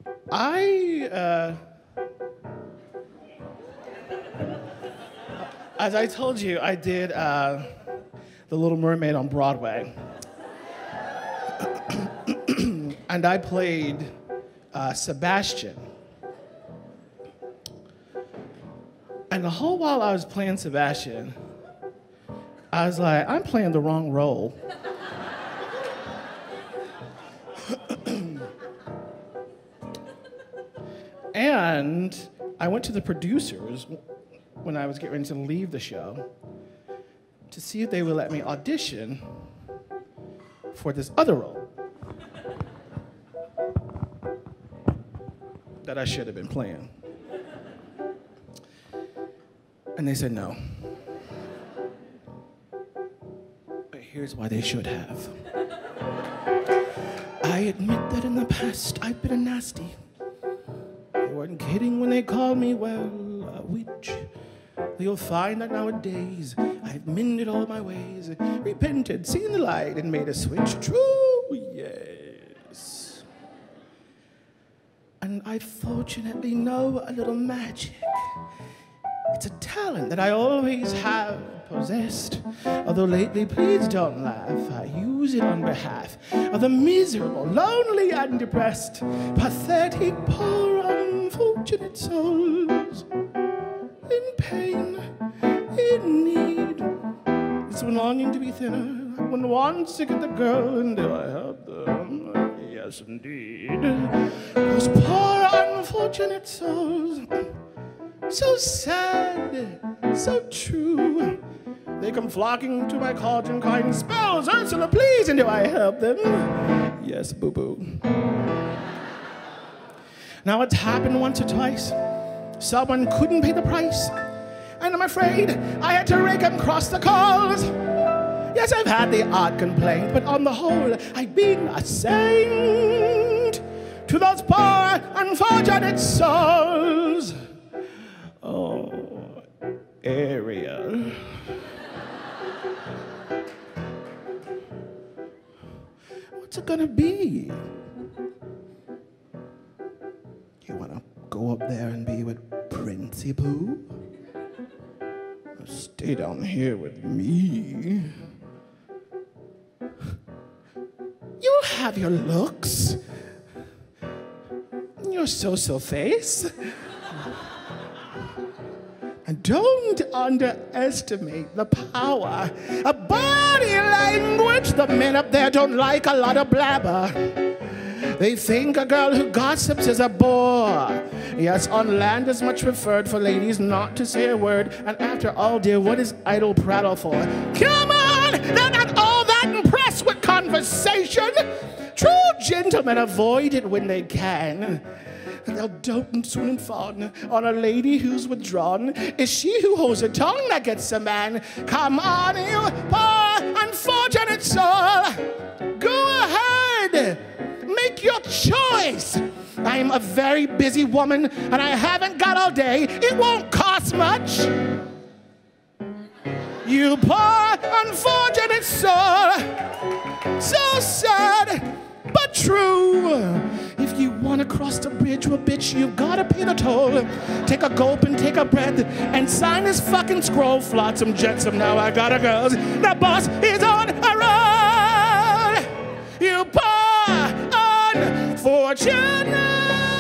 As I told you, I did The Little Mermaid on Broadway. And I played Sebastian. And the whole while I was playing Sebastian, I was like, I'm playing the wrong role. And I went to the producers when I was getting ready to leave the show to see if they would let me audition for this other role that I should have been playing. And they said no. But here's why they should have. I admit that in the past I've been a nasty. They weren't kidding when they called me, well, a witch. You'll find that nowadays I've mended all my ways, repented, seen the light, and made a switch. True, yes. And I fortunately know a little magic. It's a talent that I always have possessed. Although lately, please don't laugh, I use it on behalf of the miserable, lonely, and depressed, pathetic, poor, unfortunate souls in pain, in need. It's when longing to be thinner, when wants to get the girl, and do I help them? Yes, indeed. Those poor, unfortunate souls. So sad, so true. They come flocking to my cauldron, crying spells, Ursula, please, and do I help them? Yes, boo-boo. Now it's happened once or twice. Someone couldn't pay the price, and I'm afraid I had to rake and cross the calls. Yes, I've had the odd complaint, but on the whole, I've been a saint to those poor, unfortunate souls. Oh, Ariel. What's it gonna be? You wanna go up there and be with Princey Pooh? Or stay down here with me? You'll have your looks, your so-so face. And don't underestimate the power of body language. The men up there don't like a lot of blabber. They think a girl who gossips is a bore. Yes, on land is much preferred for ladies not to say a word. And after all, dear, what is idle prattle for? Come on! They're not all that impressed with conversation. True gentlemen avoid it when they can. They'll dote and swoon and fawn on a lady who's withdrawn. It's she who holds her tongue that gets a man. Come on, you poor, unfortunate soul. Go ahead. Make your choice. I'm a very busy woman, and I haven't got all day. It won't cost much. You poor, unfortunate soul. So sad, but true. If you want to cross the bridge, well, bitch, you've got to pay the toll. Take a gulp and take a breath and sign this fucking scroll. Flotsam, jetsam, now I gotta go. The boss is on a roll. You poor, unfortunate